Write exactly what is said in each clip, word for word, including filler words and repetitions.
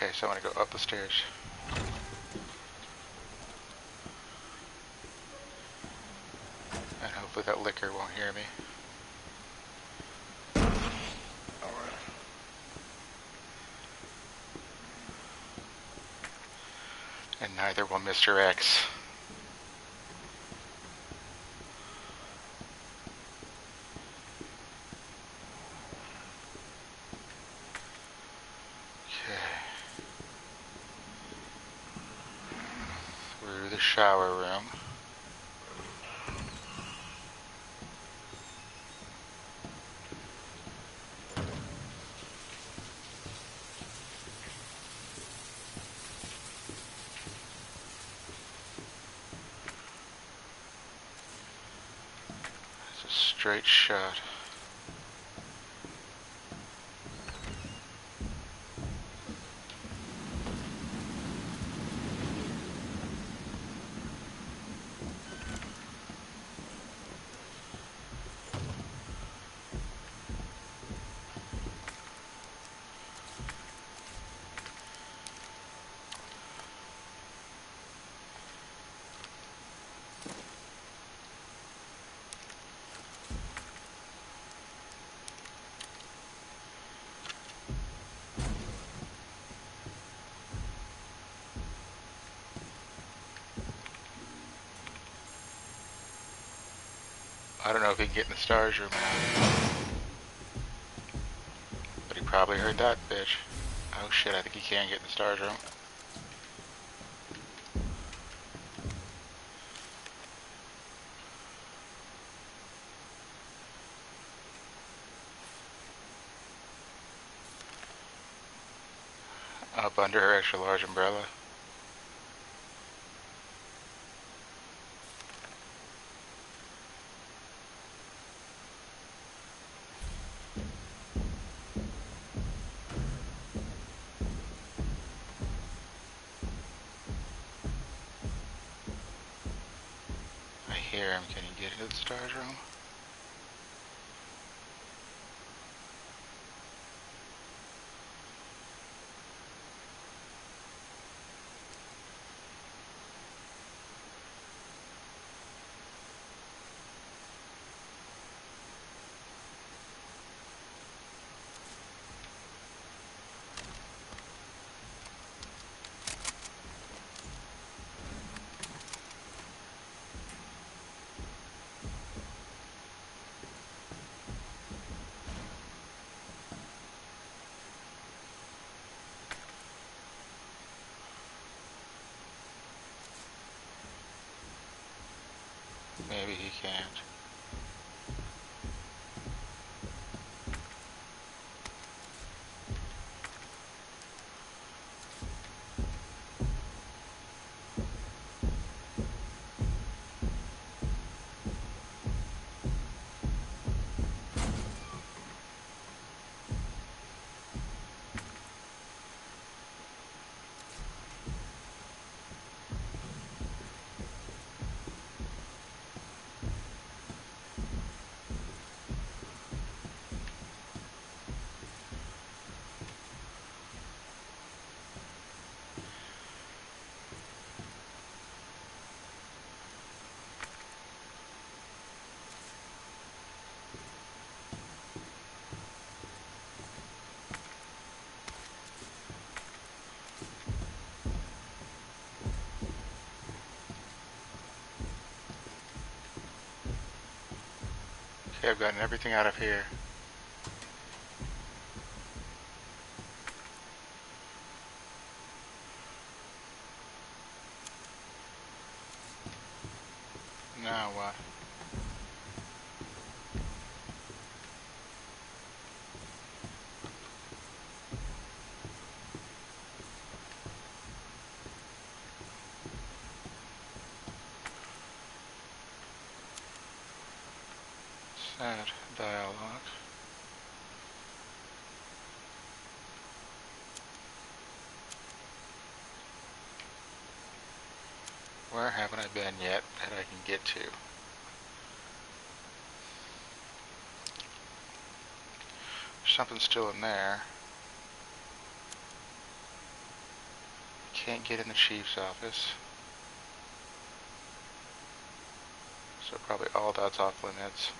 Okay, so I'm gonna go up the stairs. And hopefully that liquor won't hear me. Alright. And neither will Mister X. Through the shower room. It's a straight shot. I don't know if he can get in the stars room or not. But he probably heard that bitch. Oh shit, I think he can get in the stars room. Up under her extra large umbrella. I hear him. Can he get into the stars room? Maybe he can't. Okay, I've gotten everything out of here. Now what? Sad dialogue. Where haven't I been yet that I can get to? There's something still in there. can't get in the chief's office. So probably all that's off limits.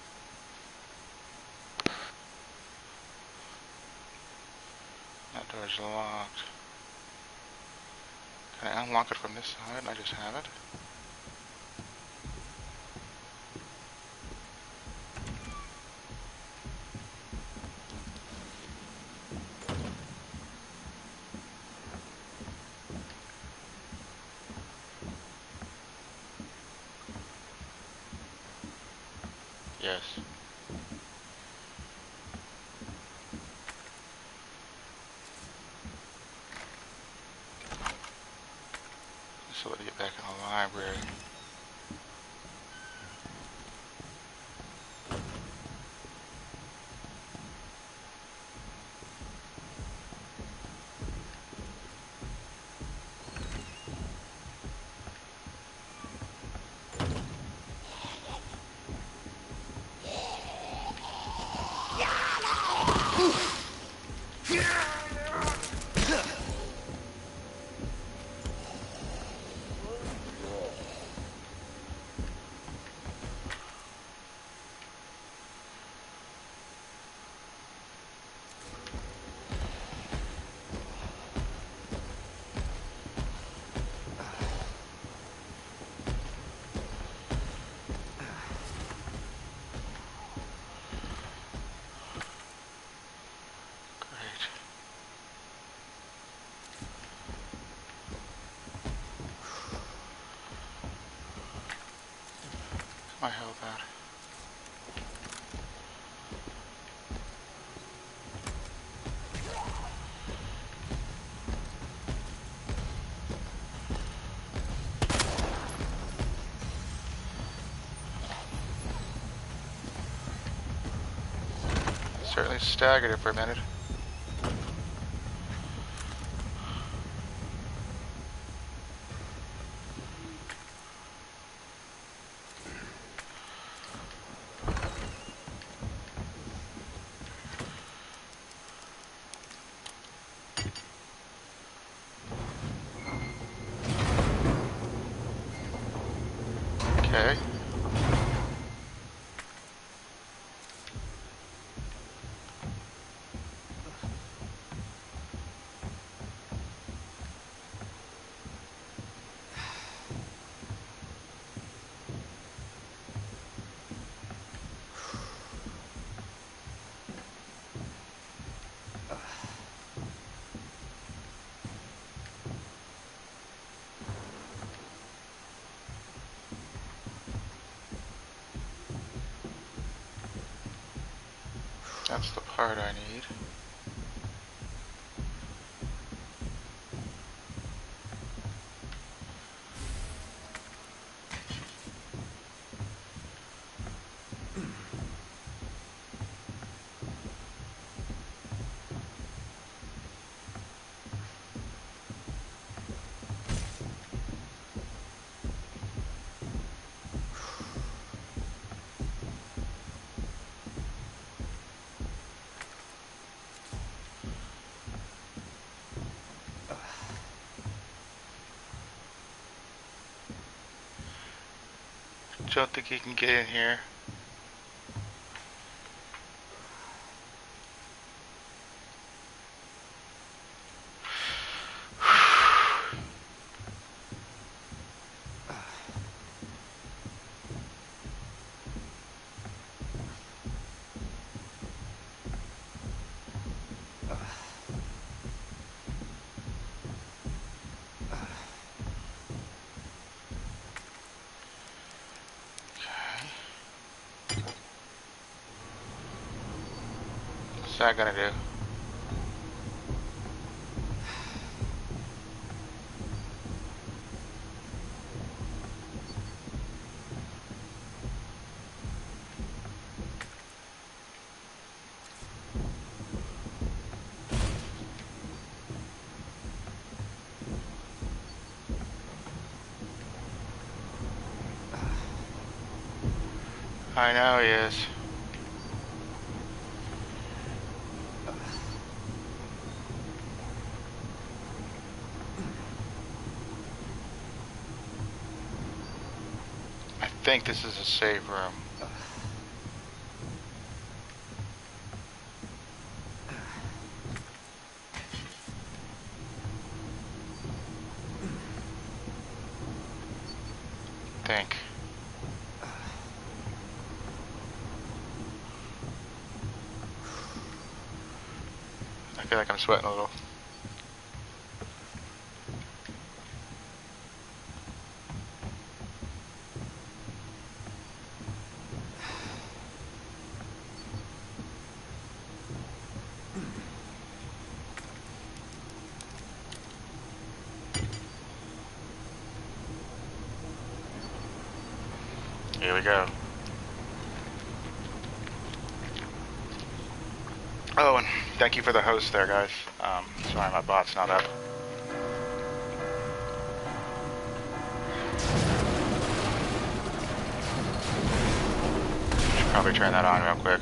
That door's locked. Can I unlock it from this side? I just have it. Yes. So let me get back in the library. My health out. Certainly staggered it for a minute. Okay. That's the part I need. Don't think he can get in here. What's that gonna do? I know he is. think this is a safe room. Think. I feel like I'm sweating a little. Here we go. Oh, and thank you for the host there, guys. Um, sorry, my bot's not up. Should probably turn that on real quick.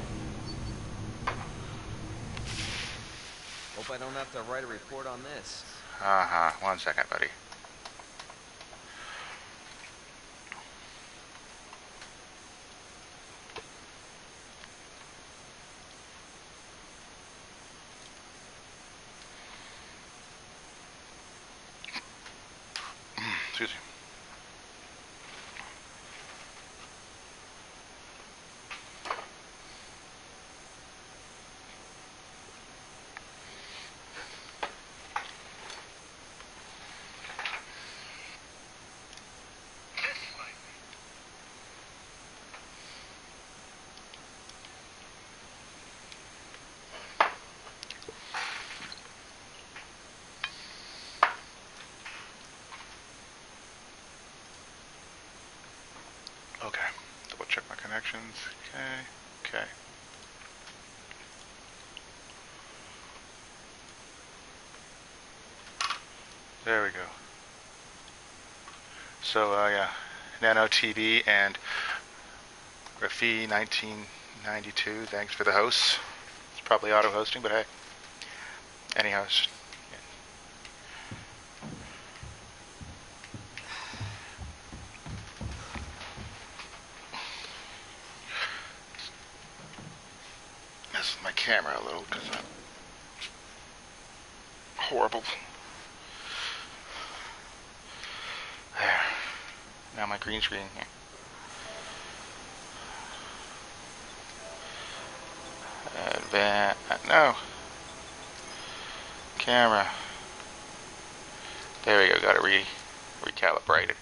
Hope I don't have to write a report on this. Uh-huh. One second, buddy. Excuse me. Okay. Double check my connections. Okay. Okay. There we go. So, uh, yeah. Nano T V and Rafi nineteen ninety-two. Thanks for the host. It's probably auto hosting, but hey. Any host. Mess with my camera a little because I'm horrible. There. Now my green screen here. Advan- no. Camera. There we go. Got it re recalibrated.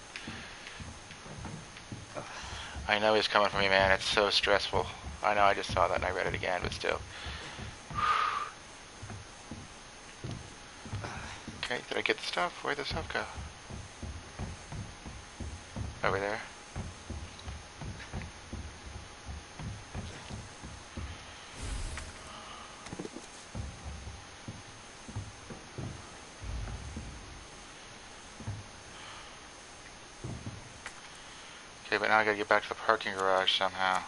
I know he's coming for me, man. It's so stressful. I know I just saw that and I read it again, but still. Okay, did I get the stuff? Where'd the stuff go? Over there. Okay, but now I gotta get back to the parking garage somehow.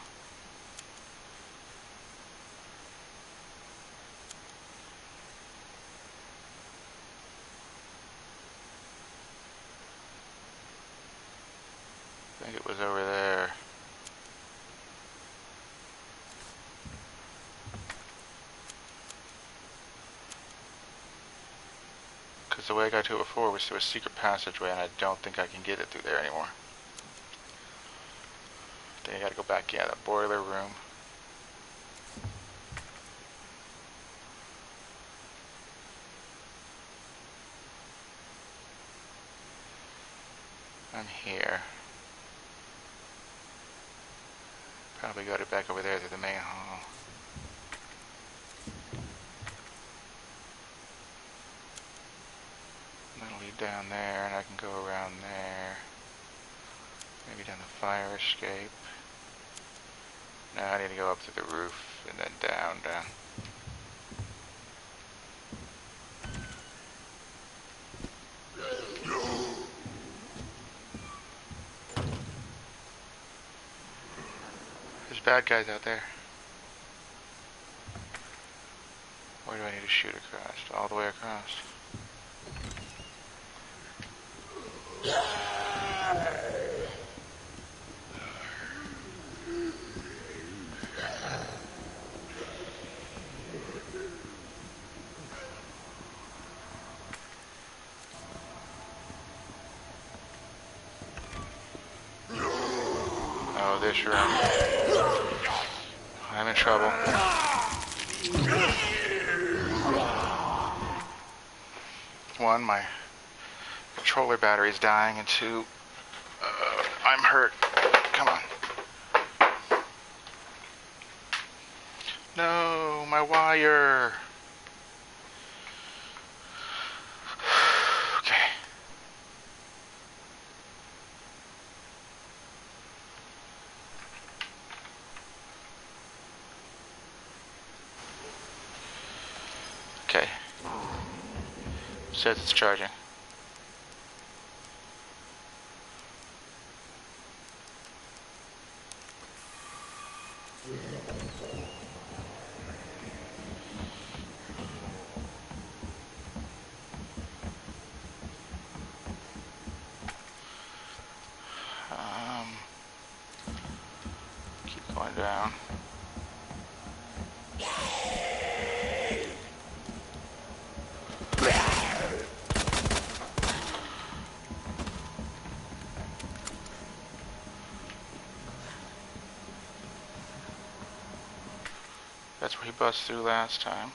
I think it was over there. Because the way I got to it before was through a secret passageway, and I don't think I can get it through there anymore. I think I gotta go back, yeah, that boiler room. I'm here. Probably got it back over there through the main hall. That'll lead down there, and I can go around there. Maybe down the fire escape. No, I need to go up to the roof and then down, down. There's bad guys out there. Where do I need to shoot across? All the way across. fish room. I'm in trouble. One, my controller battery is dying, and two, uh, I'm hurt. Come on. No, my wire. Okay. Okay. Says it's charging. Um, keep going down. That's where he busted through last time.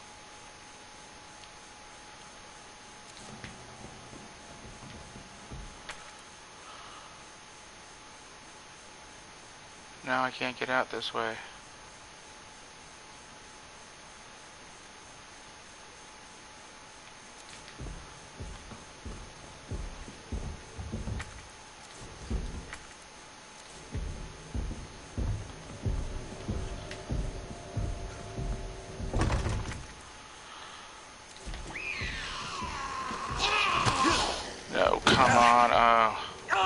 Now I can't get out this way. No, come on, oh.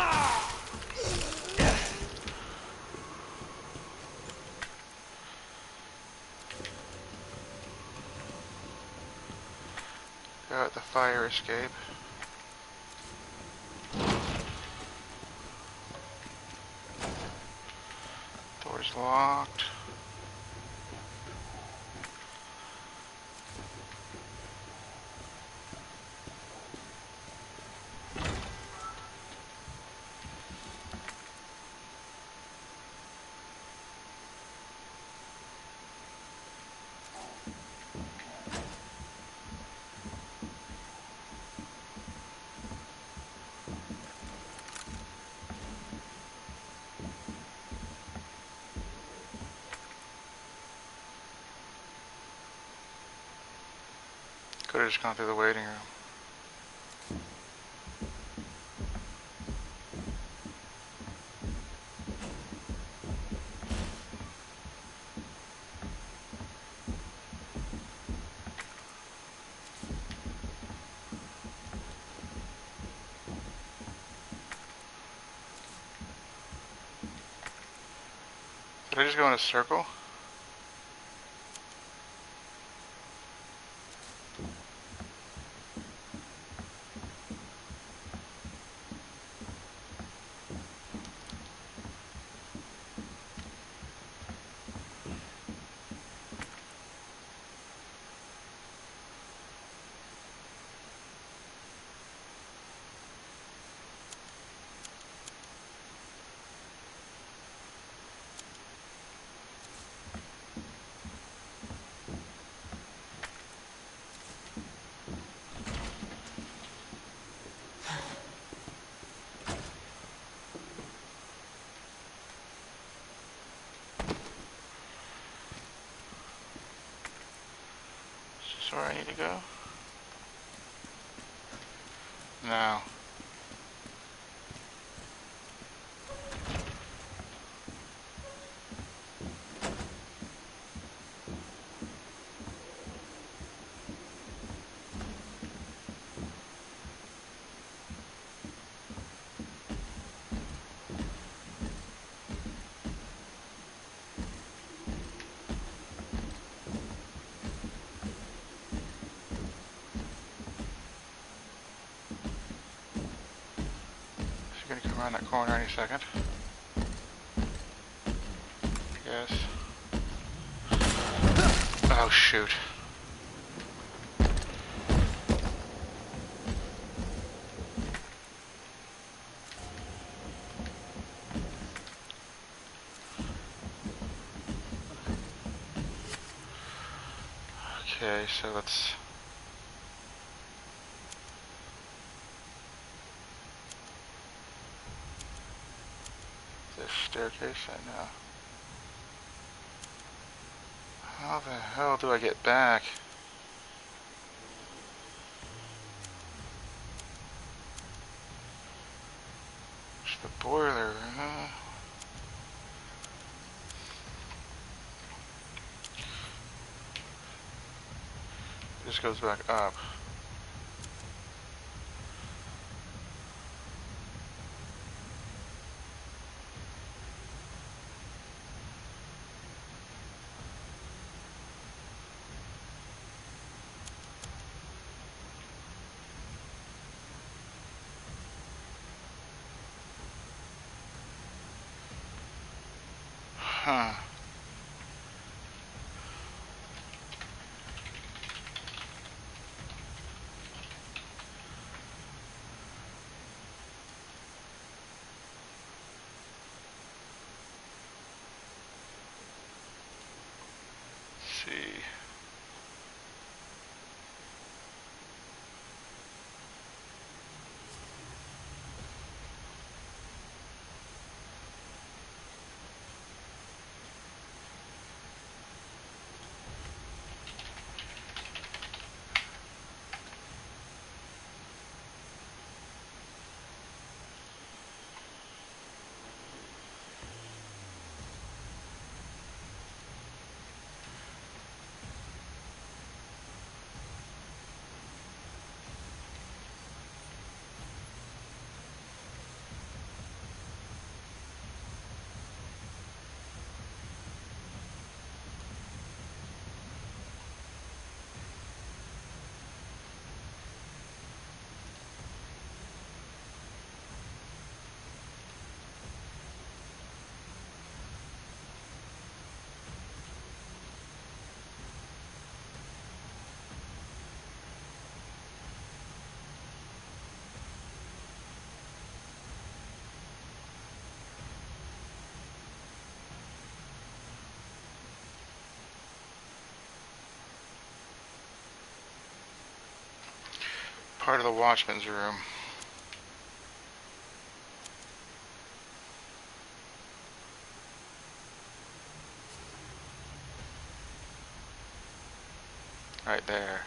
Got the fire escape. Door's locked. Could have just gone through the waiting room. Did I just go in a circle? Is this where I need to go? No. Gonna come around that corner any second. Yes. Oh shoot. Okay, so let's... This staircase, I know. How the hell do I get back? There's the boiler, huh? This goes back up. Huh. Let's see. Part of the watchman's room. Right there.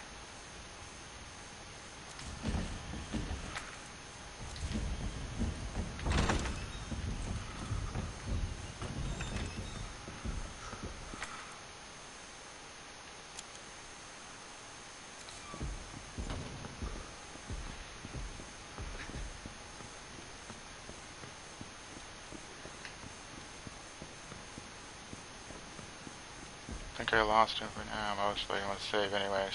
I think I lost it, but now mostly I'm gonna save anyways.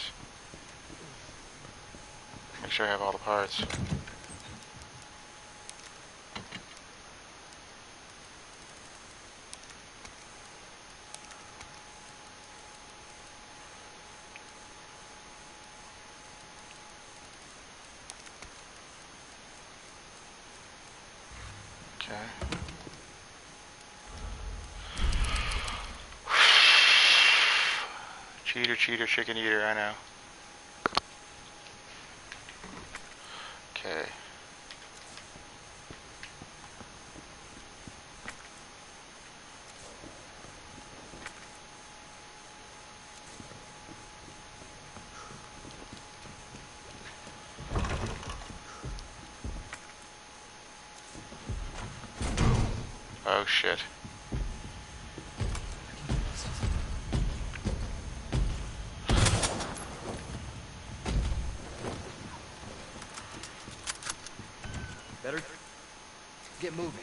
Make sure I have all the parts. Okay. Cheater, cheater, chicken eater, I know. Okay. Oh shit. Better get moving.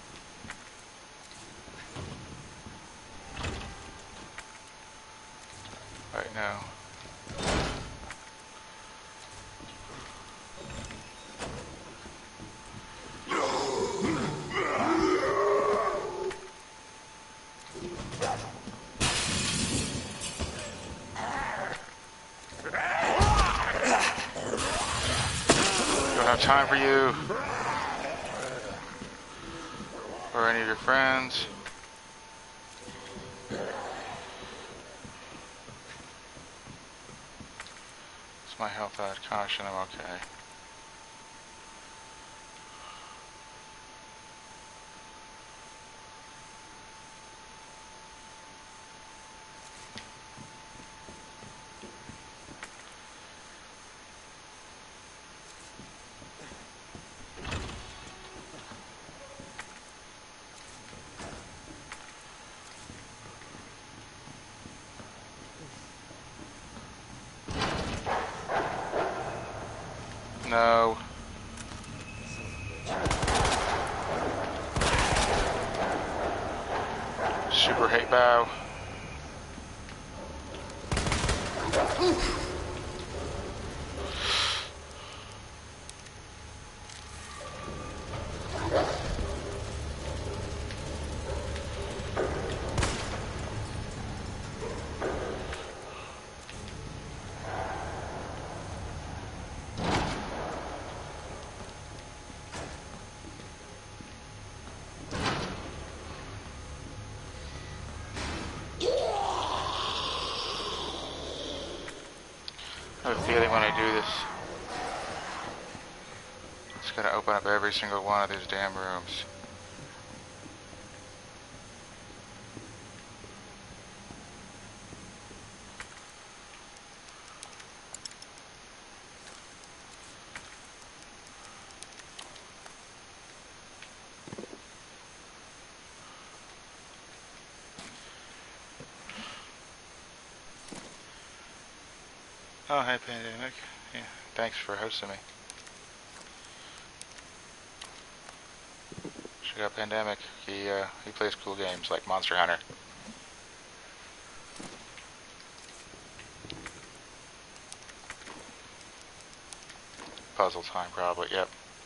Right now. Don't have time for you. Or any of your friends. my health at? Caution, I'm okay. No. Super hate bow. I have a feeling when I do this, it's gonna open up every single one of these damn rooms. Oh, hi, Pandemic. Yeah, thanks for hosting me. Check out Pandemic. He uh, he plays cool games like Monster Hunter. Puzzle time, probably. Yep.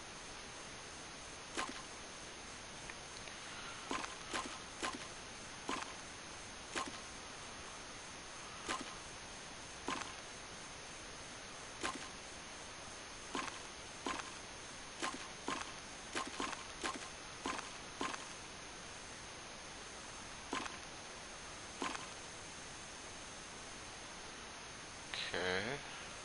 Okay.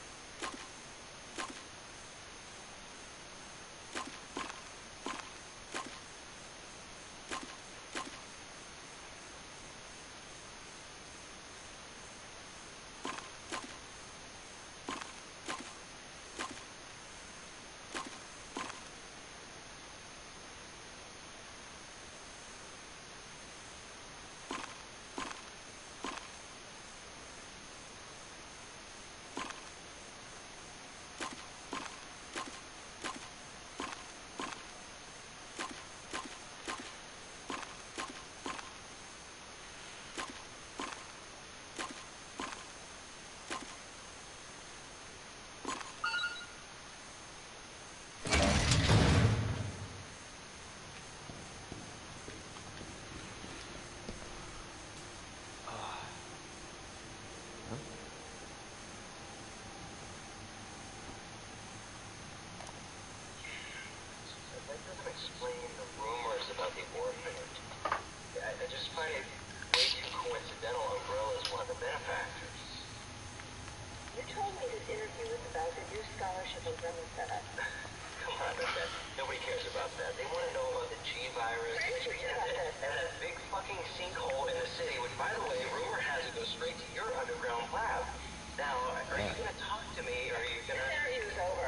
Explain the rumors about the orphanage. I, I just find it way too coincidental Umbrella's one of the benefactors. You told me this interview was about the new scholarship Umbrella set up. Come on, that, nobody cares about that. They want to know about the G virus and, and, and that big fucking sinkhole in the city, which, by the way, rumor has it goes straight to your underground lab. Now, are you going to talk to me, or are you going to... This interview's over.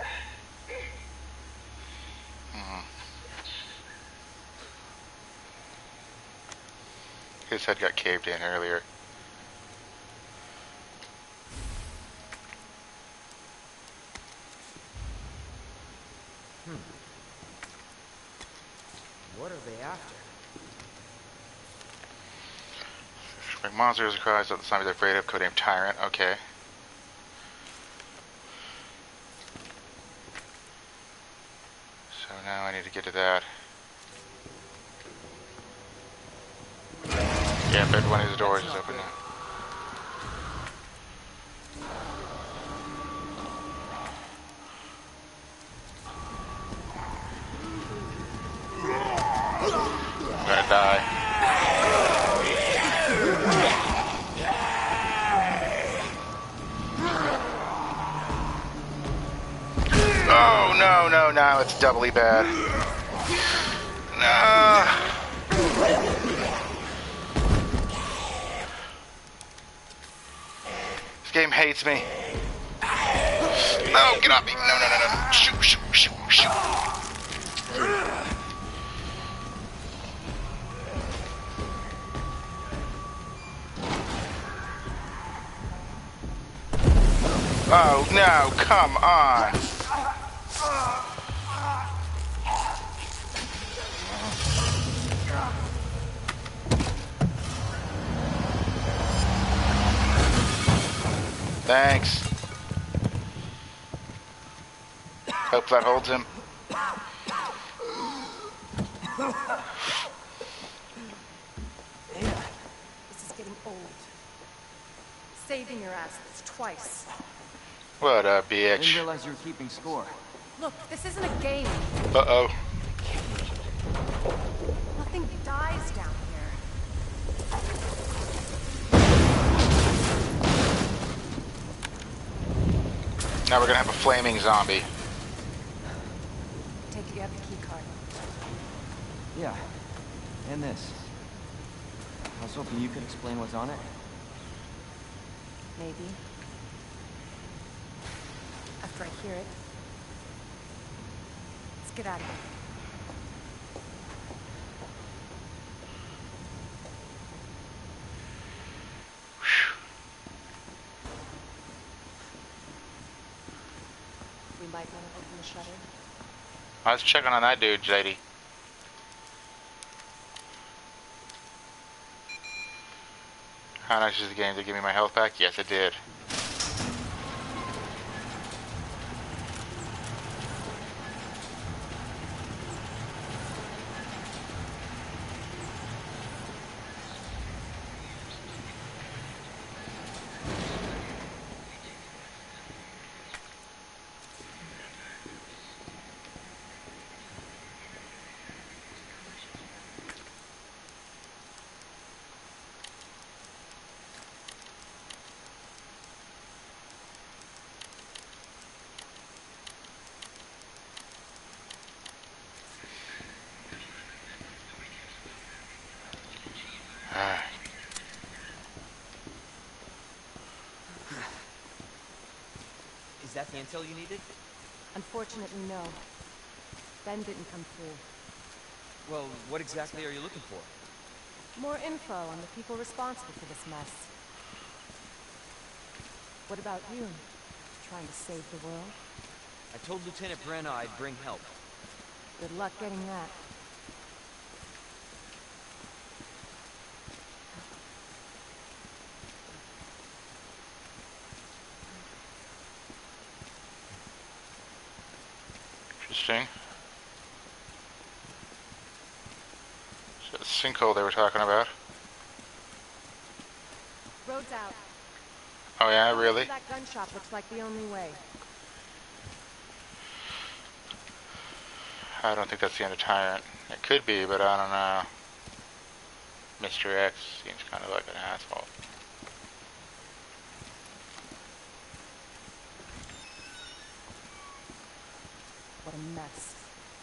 Mm-hmm. His head got caved in earlier. Hmm. What are they after? Bring monsters across that the zombies are afraid of, codenamed Tyrant. Okay. So now I need to get to that. Yeah, every one of these doors is open now. I'm gonna die. No, no, no, no, it's doubly bad. No. This game hates me. No, get off me. No, no, no, no. Shoot, shoot, shoot, shoot. Oh, no, come on. Thanks. Hope that holds him. This is getting old. Saving your asses twice. What a I didn't bitch. realize you were keeping score. Look, this isn't a game. Uh-oh. Nothing dies down here. Now we're gonna have a flaming zombie. Take it, you have the key card. Yeah. And this. I was hoping you could explain what's on it. Maybe. After I hear it. Let's get out of here. We might want to open the shutter. I was checking on that dude, J D. How nice is the game to give me my health back? Yes, it did. Is that the intel you needed? Unfortunately, no. Ben didn't come through. Well, what exactly are you looking for? More info on the people responsible for this mess. What about you? Trying to save the world? I told Lieutenant Brenna I'd bring help. Good luck getting that. Interesting. So the sinkhole they were talking about. Road's out. Oh yeah, really? That gun shop looks like the only way. I don't think that's the end of Tyrant. It could be, but I don't know. Mister X seems kind of like an asshole. What a mess.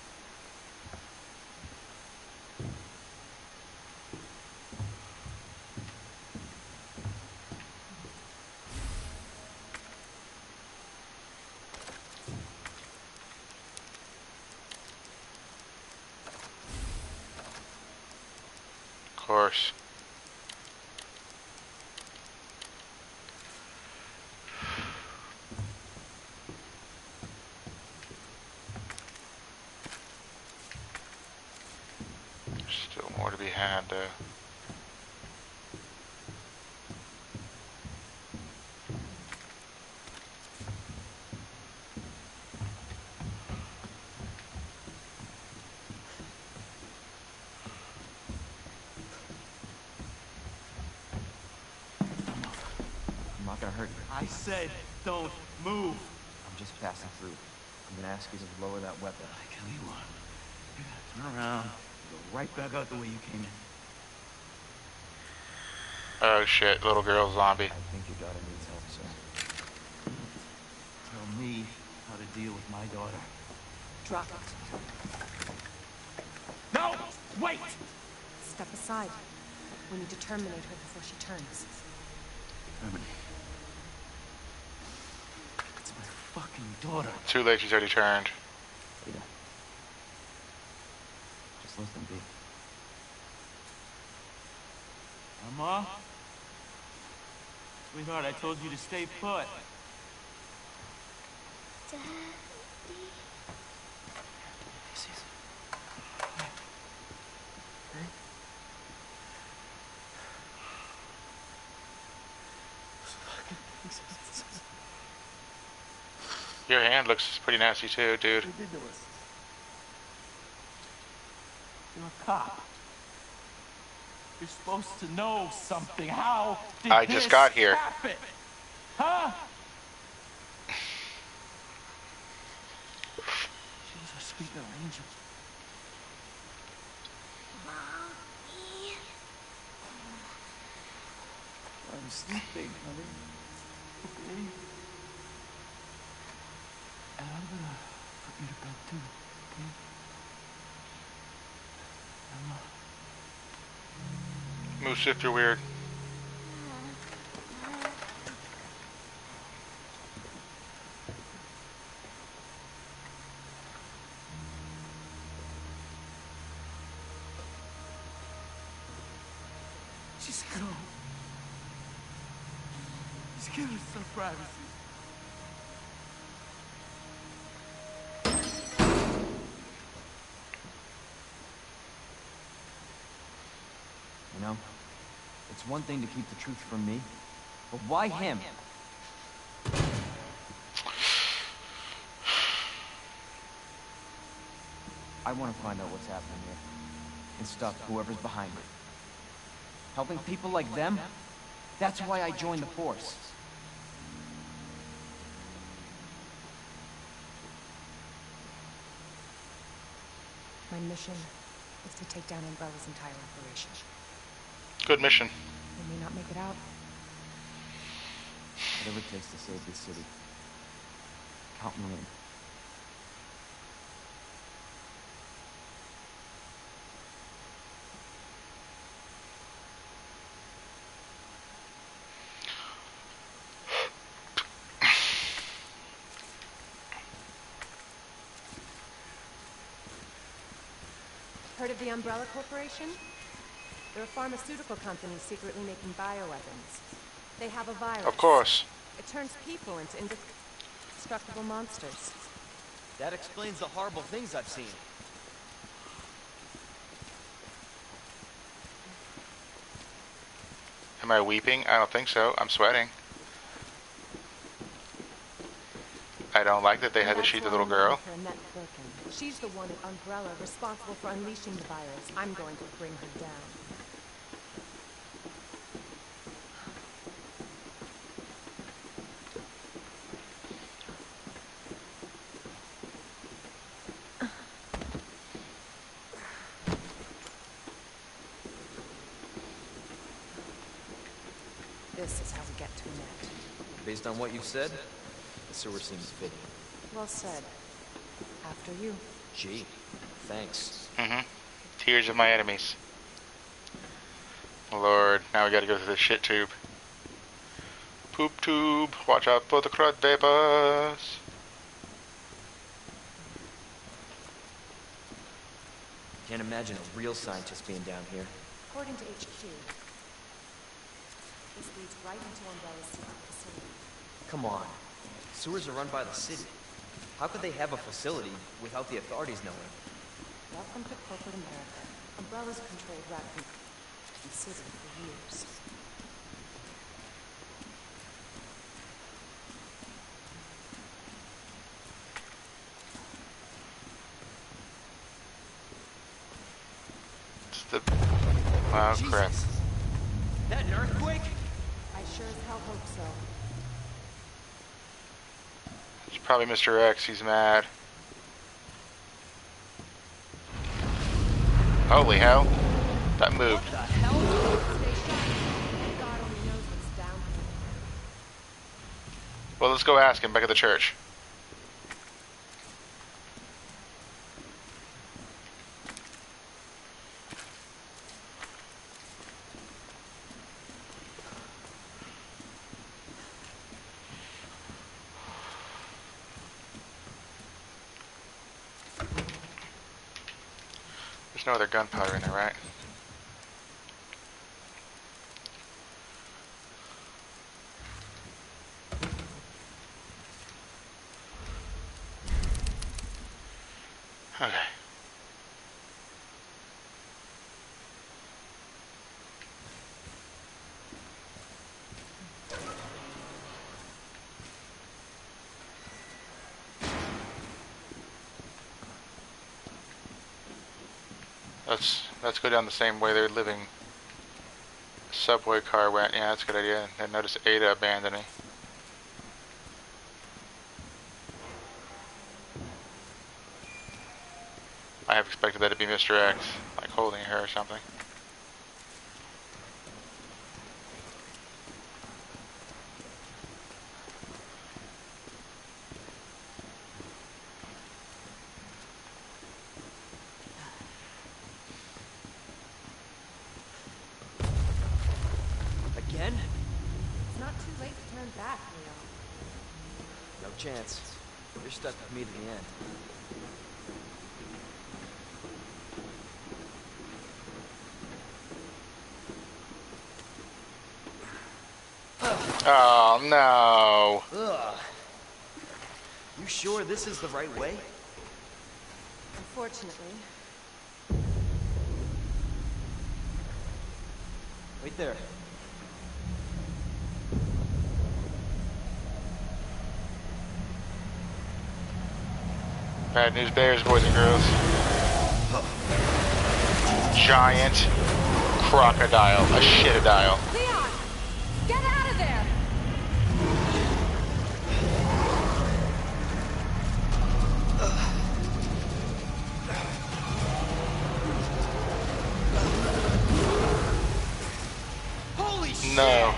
Of course. There's still more to be had, though. I'm not gonna hurt you. I said, don't move. I'm just passing through. I'm gonna ask you to lower that weapon. I tell you what, you gotta turn around and go right back out the way you came in. Oh shit, little girl zombie. I think your daughter needs help, sir. Tell me how to deal with my daughter. Drop it. No! Wait! Step aside. We need to terminate her before she turns. Terminate? It's my fucking daughter. Too late, she's already turned. Ada. Just let them be. Mama? Sweetheart, I told you to stay put. Daddy. This is... Your hand looks pretty nasty too, dude. Ridiculous. You're a cop. You're supposed to know something. How did I just this got here. happen? Huh? She was a sweet little angel. Mommy. I'm sleeping, honey. Okay. And I'm gonna put you to bed too, okay? Emma. Moose, if you're weird. Just go. Just give us some privacy. You know, it's one thing to keep the truth from me, but why him? I want to find out what's happening here, and stop whoever's behind it. Helping people like them? That's why I joined the force. My mission is to take down Umbrella's entire operation. Good mission. We may not make it out. Whatever it takes to save this city. Count me in. Heard of the Umbrella Corporation? They're a pharmaceutical company secretly making bioweapons. They have a virus. Of course. It turns people into indestructible monsters. That explains the horrible things I've seen. Am I weeping? I don't think so. I'm sweating. I don't like that they had to shoot the little girl. She's the one at Umbrella responsible for unleashing the virus. I'm going to bring her down. This is how we get to an end. Based on what you've said, the sewer seems fitting. Well said. After you. Gee, thanks. Mm-hmm. Tears of my enemies. Lord, now we gotta go through this shit tube. Poop tube. Watch out for the crud vapors. Can't imagine a real scientist being down here. According to H Q, this leads right into Umbrella's secret facility. Come on. Sewers are run by the city. How could they have a facility without the authorities knowing? Welcome to corporate America. Umbrella's controlled Raccoon City for years. It's the... Wow, Jesus. crap. That an earthquake? I sure as hell hope so. It's probably Mister X. He's mad. Holy hell. That moved. What the hell? Stay sharp. God only knows what's down here. Well, let's go ask him back at the church. There's no other gunpowder in there, right? Okay. Let's let's go down the same way they're living. Subway car went. Yeah, that's a good idea. And notice Ada abandoning. I have expected that to be Mister X, like holding her or something. Again? It's not too late to turn back, Leon. No chance. You're stuck with me to the end. Oh no! Ugh. You sure this is the right way? Unfortunately. Wait there. Bad news bears, boys and girls. Giant crocodile, a shitodile. Leon! Get out of there! Holy shit! No.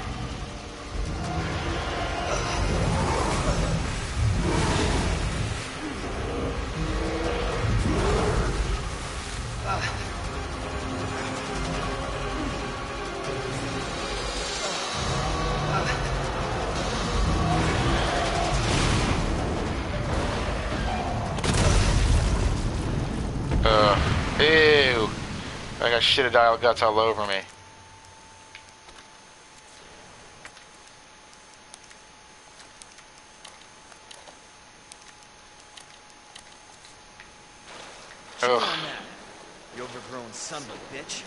Uh, ew. I got shitodile guts all over me. Chew on Ugh. that, you overgrown son of a bitch.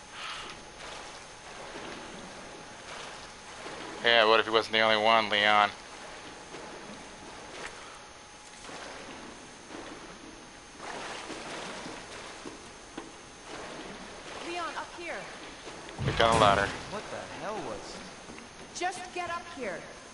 Yeah, what if he wasn't the only one, Leon? Leon, up here. Get down the ladder. What the hell was... Just get up here.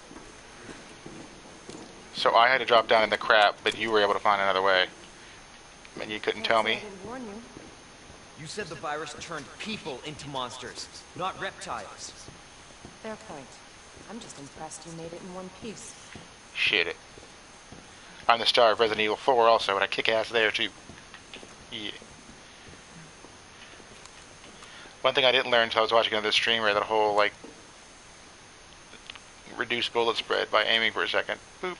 So I had to drop down in the crap, but you were able to find another way. And you couldn't tell Can't say me? I didn't warn you. You said the virus turned people into monsters, not reptiles. Fair point. I'm just impressed you made it in one piece. Shit it. I'm the star of Resident Evil four also, and I kick ass there too. Yeah. One thing I didn't learn until I was watching another streamer, that whole, like, reduce bullet spread by aiming for a second. Boop.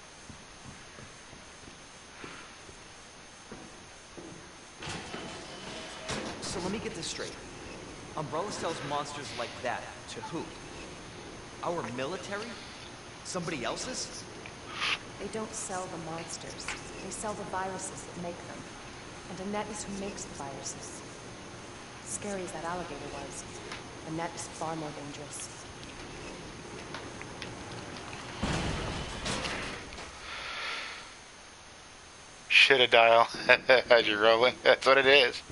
So let me get this straight. Umbrella sells monsters like that to who? Our military? Somebody else's? They don't sell the monsters. They sell the viruses that make them. And Annette is who makes the viruses. Scary as that alligator was, Annette is far more dangerous. Shit-a-dial. As you're rolling. That's what it is.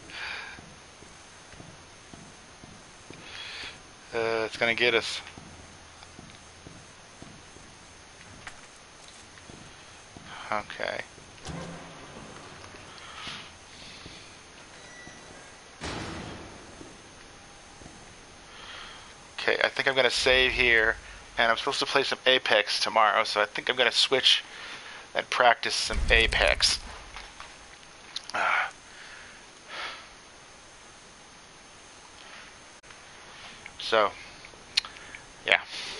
Uh, it's gonna get us. Okay. Okay, I think I'm gonna save here, and I'm supposed to play some Apex tomorrow, so I think I'm gonna switch and practice some Apex. Uh. So, yeah.